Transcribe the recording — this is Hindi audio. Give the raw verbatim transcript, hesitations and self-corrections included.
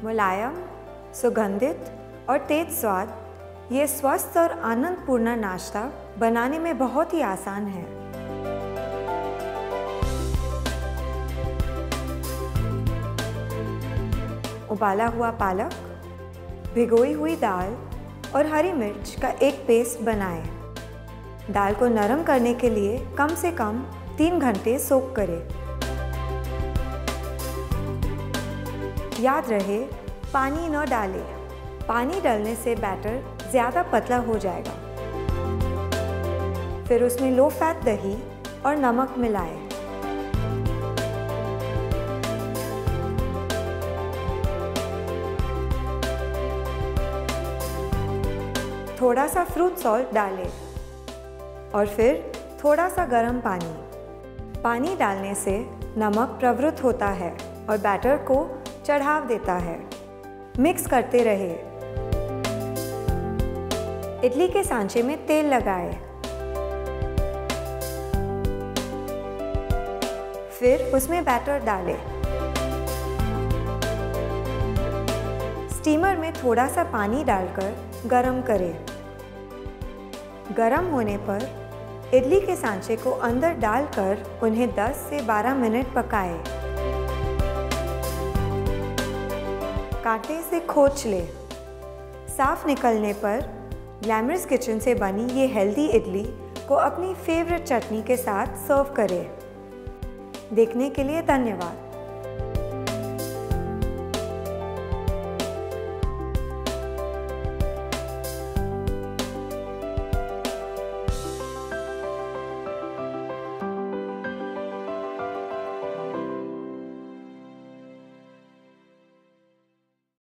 मुलायम, सुगंधित और तेज स्वाद, ये स्वस्थ और आनंदपूर्ण नाश्ता बनाने में बहुत ही आसान है। उबाला हुआ पालक, भिगोई हुई दाल और हरी मिर्च का एक पेस्ट बनाएं। दाल को नरम करने के लिए कम से कम तीन घंटे सोक करें। याद रहे, पानी न डालें। पानी डालने से बैटर ज़्यादा पतला हो जाएगा। फिर उसमें लो फैट दही और नमक मिलाएं। थोड़ा सा फ्रूट सॉल्ट डालें और फिर थोड़ा सा गर्म पानी। पानी डालने से नमक प्रवृत्त होता है और बैटर को चढ़ाव देता है। मिक्स करते रहे। इडली के सांचे में तेल लगाएं। फिर उसमें बैटर डालें। स्टीमर में थोड़ा सा पानी डालकर गरम करें। गरम होने पर इडली के सांचे को अंदर डालकर उन्हें दस से बारह मिनट पकाएं। कांटे से खोच लें। साफ निकलने पर ग्लैमरस किचन से बनी ये हेल्दी इडली को अपनी फेवरेट चटनी के साथ सर्व करें। देखने के लिए धन्यवाद।